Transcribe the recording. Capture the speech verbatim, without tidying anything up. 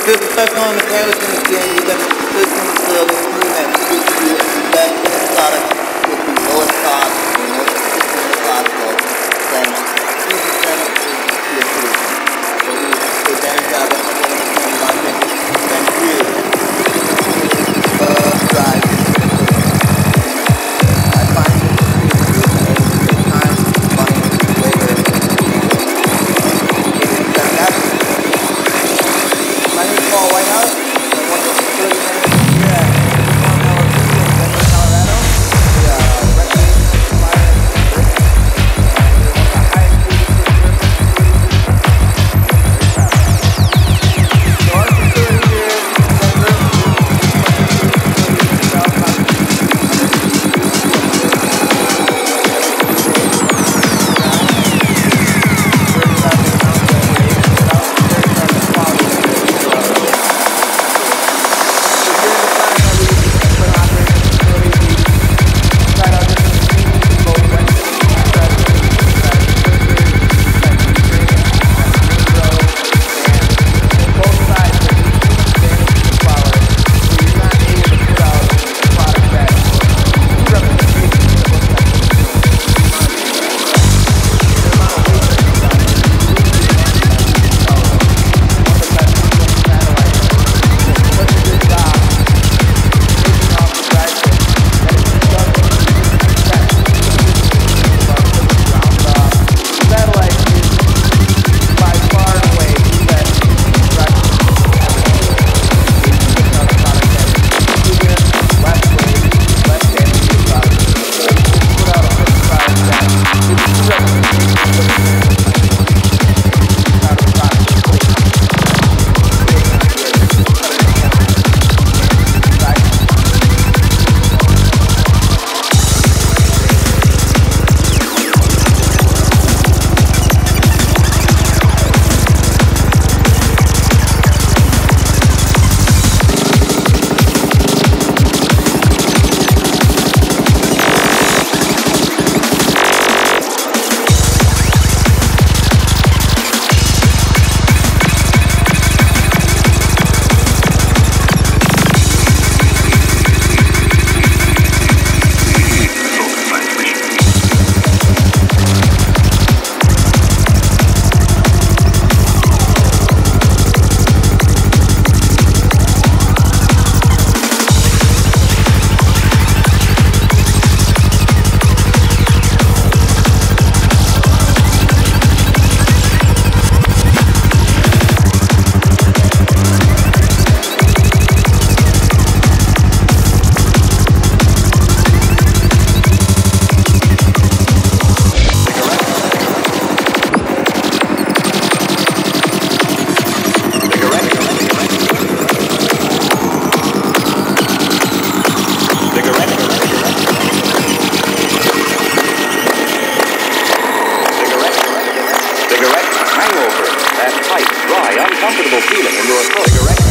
Feel professional in the careless in the game, you've been consistent with the team that gives you the best product with the lowest cost and the most consistent possible, then easy send is your solution. So we take advantage of it in the market, then really uh, drive. I find it to be time, money, labor, my name is Paul Whitehouse. I'm one of the facility managers here at Mount Alabama in Denver, Colorado. We are a recreation supplier in Denver. We're one of the highest food service facilities. So our facility here in Denver is in South Colorado. Cigarette hangover, that tight, dry, uncomfortable feeling in your throat. Cigarette